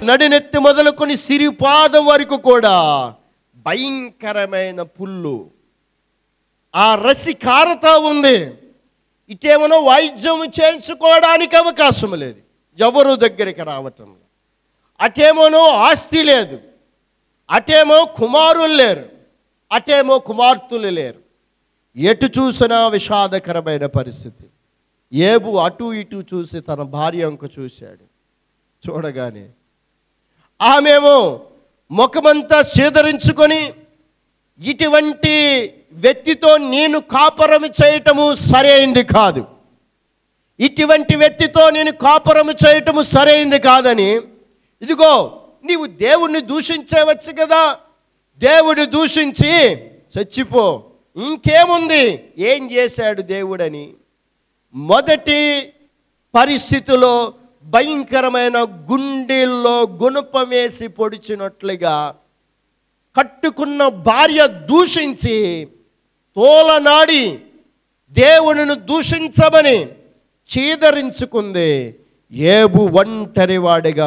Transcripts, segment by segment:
నడినెత్తి మొదలుకొని సిరిపాదం వరకు కూడా భయంకరమైన పుల్లు. ఆ రసి కారతా ఉంది. ఇటేమో వైద్యం చేయించుకోవడానికి అవకాశం లేదు, ఎవరు దగ్గరికి రావటం. అటేమోనో ఆస్తి లేదు, అటేమో కుమారులు లేరు, అటేమో కుమార్తెలు లేరు. ఎటు చూసినా విషాదకరమైన పరిస్థితి. ఏబు అటు ఇటు చూసి తన భార్య అంక చూశాడు. చూడగానే ఆమెమో ముఖమంతా చేదరించుకొని, ఇటువంటి వ్యక్తితో నేను కాపురం చేయటము సరైంది కాదు, ఇటువంటి వ్యక్తితో నేను కాపురం చేయటము సరైంది కాదని, ఇదిగో నీవు దేవుణ్ణి దూషించవచ్చు కదా, దేవుడిని దూషించి చచ్చిపో, ఇంకేముంది, ఏం చేశాడు దేవుడని. మొదటి పరిస్థితిలో భయంకరమైన గుండెల్లో గుణపం వేసి పొడిచినట్లుగా కట్టుకున్న భార్య దూషించి తోలనాడి దేవునిని దూషించమని చీదరించుకుంది. ఏబు ఒంటరివాడిగా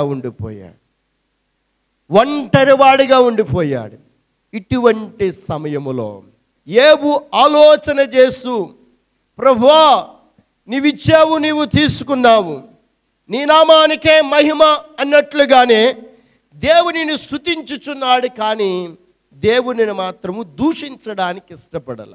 ఉండిపోయాడు. ఇటువంటి సమయములో ఏబు ఆలోచన చేస్తూ, ప్రభువా నీవిచ్చావు, నీవు తీసుకున్నావు, నీ నామానికే మహిమ అన్నట్లుగానే దేవునిని స్తుతించుచున్నాడు. కానీ దేవునిని మాత్రము దూషించడానికి ఇష్టపడాల.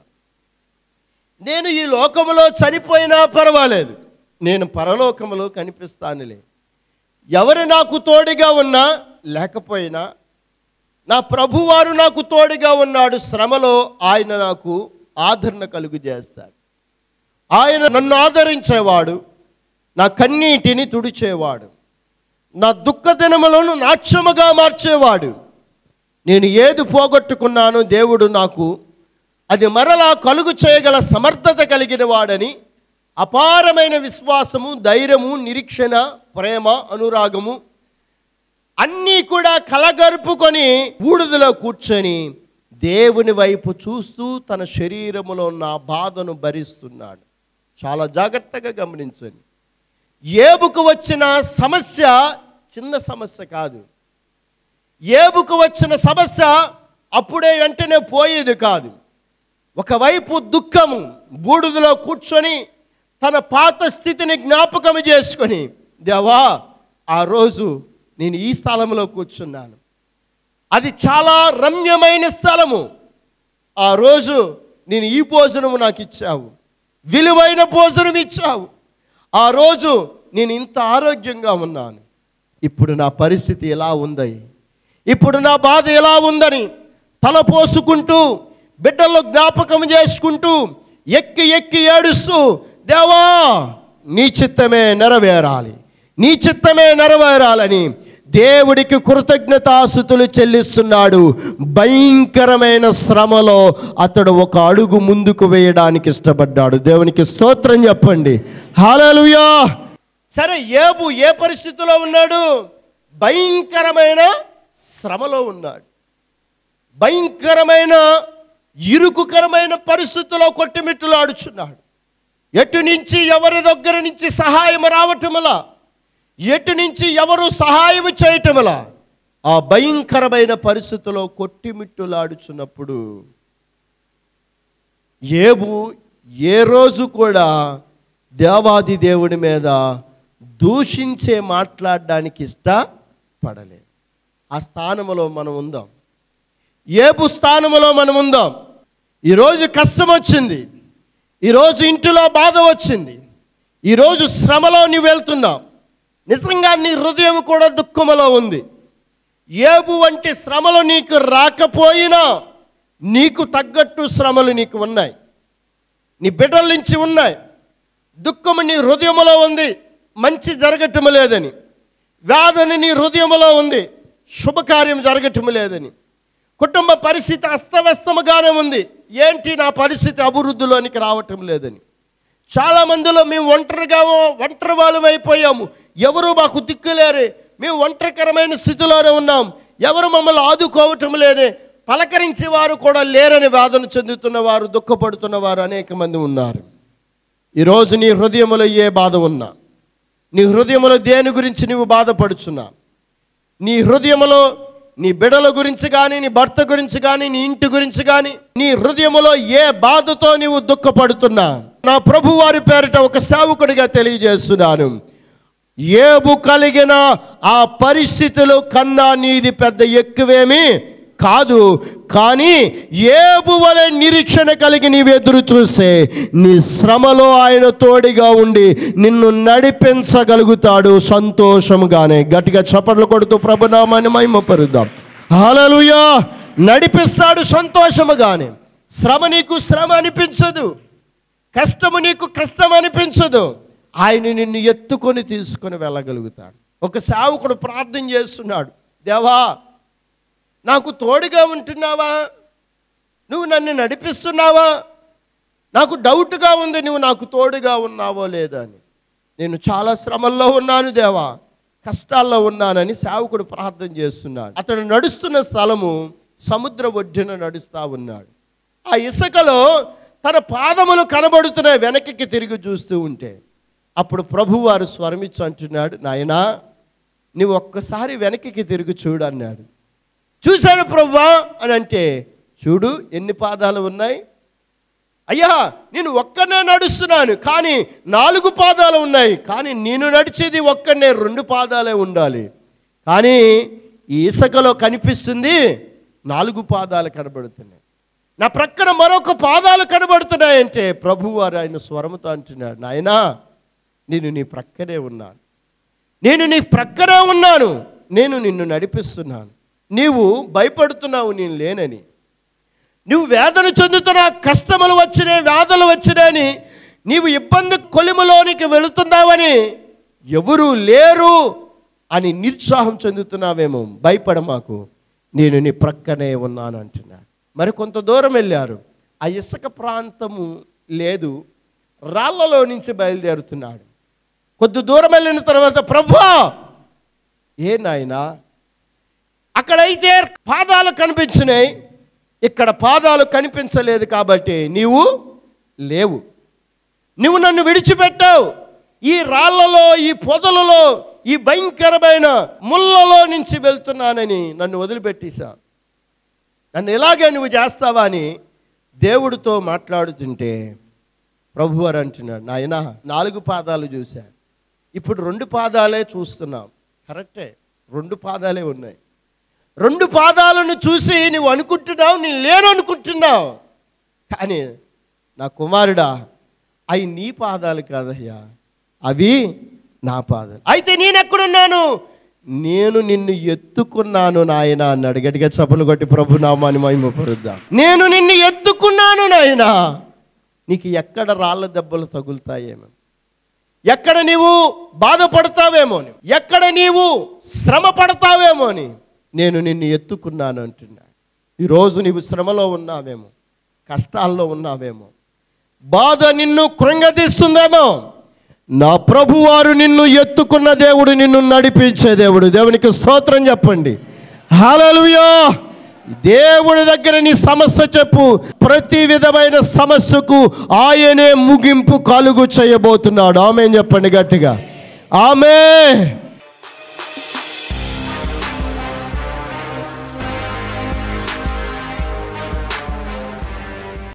నేను ఈ లోకములో చనిపోయినా పర్వాలేదు, నేను పరలోకములో కనిపిస్తానులే. ఎవరు నాకు తోడుగా ఉన్నా లేకపోయినా నా ప్రభువారు నాకు తోడుగా ఉన్నాడు. శ్రమలో ఆయన నాకు ఆదరణ కలుగు చేస్తాడు. ఆయన నన్ను ఆదరించేవాడు, నా కన్నీటిని తుడిచేవాడు, నా దుఃఖ దినములను నాట్యముగా మార్చేవాడు. నేను ఏది పోగొట్టుకున్నానో దేవుడు నాకు అది మరలా కలుగు చేయగల సమర్థత కలిగిన వాడని అపారమైన విశ్వాసము, ధైర్యము, నిరీక్షణ, ప్రేమ, అనురాగము అన్నీ కూడా కలగరుపుకొని బూడిదలో కూర్చొని దేవుని వైపు చూస్తూ తన శరీరములో ఉన్న బాధను భరిస్తున్నాడు. చాలా జాగ్రత్తగా గమనించండి. ఏబుకు వచ్చిన సమస్య చిన్న సమస్య కాదు. ఏబుకు వచ్చిన సమస్య అప్పుడే వెంటనే పోయేది కాదు. ఒకవైపు దుఃఖము, బూడిదలో కూర్చొని తన పాత స్థితిని జ్ఞాపకం చేసుకొని, దేవా ఆ రోజు నేను ఈ స్థలంలో కూర్చున్నాను, అది చాలా రమ్యమైన స్థలము, ఆ రోజు నేను ఈ భోజనము నాకు ఇచ్చావు, విలువైన భోజనం ఇచ్చావు, ఆ రోజు నేను ఇంత ఆరోగ్యంగా ఉన్నాను, ఇప్పుడు నా పరిస్థితి ఎలా ఉంది, ఇప్పుడు నా బాధ ఎలా ఉందని తలపోసుకుంటూ బిడ్డల్లో జ్ఞాపకం చేసుకుంటూ ఎక్కి ఎక్కి ఏడుస్తూ, దేవా నీ చిత్తమే నెరవేరాలి, నీ చిత్తమే నెరవేరాలని దేవుడికి కృతజ్ఞతాస్తుతులు చెల్లిస్తున్నాడు. భయంకరమైన శ్రమలో అతడు ఒక అడుగు ముందుకు వేయడానికి ఇష్టపడ్డాడు. దేవునికి స్తోత్రం చెప్పండి. హల్లెలూయా. సరే, ఏబు ఏ పరిస్థితిలో ఉన్నాడు? భయంకరమైన శ్రమలో ఉన్నాడు. భయంకరమైన ఇరుకుకరమైన పరిస్థితుల్లో కొట్టుమిట్టులాడుచున్నాడు. ఎటు నుంచి ఎవరి దగ్గర నుంచి సహాయం రావటంలా, ఎటు నుంచి ఎవరు సహాయం చేయటంలా, ఆ భయంకరమైన పరిస్థితిలో కొట్టిమిట్టులాడుచున్నప్పుడు ఏబు ఏ రోజు కూడా దేవాది దేవుడి మీద దూషించే మాట్లాడడానికి ఇష్టపడలేదు. ఆ స్థానంలో మనం ఉందాం. ఏబు స్థానంలో మనం ఉందాం. ఈరోజు కష్టం వచ్చింది, ఈరోజు ఇంటిలో బాధ వచ్చింది, ఈరోజు శ్రమలో నీవు వెళ్తున్నావు. నిజంగా నీ హృదయం కూడా దుఃఖములో ఉంది. ఏబు వంటి శ్రమలు నీకు రాకపోయినా నీకు తగ్గట్టు శ్రమలు నీకు ఉన్నాయి, నీ బిడ్డల నుంచి ఉన్నాయి. దుఃఖము నీ హృదయములో ఉంది, మంచి జరగటం లేదని. వేదన నీ హృదయములో ఉంది, శుభకార్యం జరగటం లేదని. కుటుంబ పరిస్థితి అస్తవ్యస్తముగానే ఉంది, ఏంటి నా పరిస్థితి అభివృద్ధిలోనికి రావటం లేదని. చాలామందిలో మేము ఒంటరి వాళ్ళం అయిపోయాము, ఎవరు మాకు దిక్కులేరే, మేము ఒంటరికరమైన స్థితిలోనే ఉన్నాం, ఎవరు మమ్మల్ని ఆదుకోవటం లేదే, పలకరించే వారు కూడా లేరని వేదన చెందుతున్నవారు, దుఃఖపడుతున్నవారు అనేక మంది ఉన్నారు. ఈరోజు నీ హృదయంలో ఏ బాధ ఉన్నా, నీ హృదయంలో దేని గురించి నీవు బాధపడుచున్నా, నీ హృదయములో నీ బిడ్డల గురించి కానీ, నీ భర్త గురించి కానీ, నీ ఇంటి గురించి కానీ, నీ హృదయములో ఏ బాధతో నీవు దుఃఖపడుతున్నా, నా ప్రభు వారి పేరిట ఒక సేవకుడిగా తెలియజేస్తున్నాను, యోబు కలిగిన ఆ పరిస్థితులు కన్నా నీది పెద్ద ఎక్కువేమీ కాదు. కానీ యోబు వలె నిరీక్షణ కలిగి నీవు ఎదురు చూస్తే నీ శ్రమలో ఆయన తోడుగా ఉండి నిన్ను నడిపించగలుగుతాడు సంతోషముగానే. గట్టిగా చప్పట్లు కొడుతూ ప్రభునామాన్ని మహిమపరుద్దాం. హల్లెలూయా. నడిపిస్తాడు సంతోషముగానే. శ్రమ నీకు శ్రమ అనిపించదు, కష్టము నీకు కష్టం అనిపించదు. ఆయన నిన్ను ఎత్తుకొని తీసుకొని వెళ్ళగలుగుతాడు. ఒక సేవకుడు ప్రార్థన చేస్తున్నాడు, దేవా నాకు తోడుగా ఉంటున్నావా, నువ్వు నన్ను నడిపిస్తున్నావా, నాకు డౌట్గా ఉంది నువ్వు నాకు తోడుగా ఉన్నావో లేదా అని. నేను చాలా శ్రమల్లో ఉన్నాను దేవా, కష్టాల్లో ఉన్నానని సేవకుడు ప్రార్థన చేస్తున్నాడు. అతడు నడుస్తున్న స్థలము సముద్ర ఒడ్డున నడుస్తూ ఉన్నాడు. ఆ ఇసుకలో తన పాదములు కనబడుతున్నాయి. వెనక్కి తిరిగి చూస్తూ ఉంటే అప్పుడు ప్రభువారు స్వరమిచ్చి అంటున్నాడు, నాయనా నువ్వు ఒక్కసారి వెనక్కి తిరిగి చూడు అన్నాడు. చూశాడు ప్రభువా అని అంటే, చూడు ఎన్ని పాదాలు ఉన్నాయి అయ్యా, నేను ఒక్కనే నడుస్తున్నాను కానీ 4 పాదాలు ఉన్నాయి. కానీ నేను నడిచేది ఒక్కనే, 2 పాదాలే ఉండాలి. కానీ ఈ ఇసుకలో కనిపిస్తుంది 4 పాదాలు కనబడుతున్నాయి. నా ప్రక్కన మరొక పాదాలు కనబడుతున్నాయంటే ప్రభువారు ఆయన స్వరముతో అంటున్నాడు, నాయనా నేను నీ ప్రక్కనే ఉన్నాను, నేను నీ ప్రక్కనే ఉన్నాను, నేను నిన్ను నడిపిస్తున్నాను. నీవు భయపడుతున్నావు నేను లేనని, నువ్వు వేదన చెందుతున్నా, కష్టములు వచ్చినాయి, వ్యాధులు వచ్చినాయని, నీవు ఇబ్బంది కొలిములోనికి వెళుతున్నావని, ఎవరు లేరు అని నిరుత్సాహం చెందుతున్నావేమో, భయపడమాకు, నేను నీ ప్రక్కనే ఉన్నాను అంటున్నాడు. మరి కొంత దూరం వెళ్ళారు. ఆ ఇసుక ప్రాంతము లేదు, రాళ్లలో నుంచి బయలుదేరుతున్నాడు. కొద్ది దూరం వెళ్ళిన తర్వాత ప్రభువా, ఏ నాయనా అక్కడైతే పాదాలు కనిపించినాయి, ఇక్కడ పాదాలు కనిపించలేదు కాబట్టి నీవు లేవు, నువ్వు నన్ను విడిచిపెట్టావు. ఈ రాళ్లలో, ఈ పొదలలో, ఈ భయంకరమైన ముళ్ళలో నుంచి వెళ్తున్నానని నన్ను వదిలిపెట్టేశావు, నన్ను ఇలాగే నువ్వు చేస్తావా అని దేవుడితో మాట్లాడుతుంటే ప్రభువారు అంటున్నాడు, నాయనా 4 పాదాలు చూశా, ఇప్పుడు 2 పాదాలే చూస్తున్నాం. కరెక్టే, 2 పాదాలే ఉన్నాయి. 2 పాదాలను చూసి నువ్వు అనుకుంటున్నావు నేను లేను అనుకుంటున్నావు. కానీ నా కుమారుడా, అవి నీ పాదాలు కాదయ్యా, అవి నా పాదాలు. అయితే నేను ఎక్కడున్నాను, నేను నిన్ను ఎత్తుకున్నాను నాయనా అన్నాడు. గట్టిగా చప్పలు కొట్టి ప్రభునామాన్ని మహిమపరుద్దాం. నేను నిన్ను ఎత్తుకున్నాను నాయనా. నీకు ఎక్కడ రాళ్ళ దెబ్బలు తగులుతాయేమో, ఎక్కడ నీవు బాధపడతావేమో, ఎక్కడ నీవు శ్రమ పడతావేమో అని నేను నిన్ను ఎత్తుకున్నాను అంటున్నాడు. ఈరోజు నీవు శ్రమలో ఉన్నావేమో, కష్టాల్లో ఉన్నావేమో, బాధ నిన్ను కృంగదీస్తుందేమో, నా ప్రభువారు నిన్ను ఎత్తుకున్న దేవుడు, నిన్ను నడిపించే దేవుడు. దేవునికి స్తోత్రం చెప్పండి. హల్లెలూయా. దేవుడి దగ్గర నీ సమస్య చెప్పు, ప్రతి విధమైన సమస్యకు ఆయనే ముగింపు కలుగు చేయబోతున్నాడు. ఆమేన్ చెప్పండి గట్టిగా. ఆమేన్.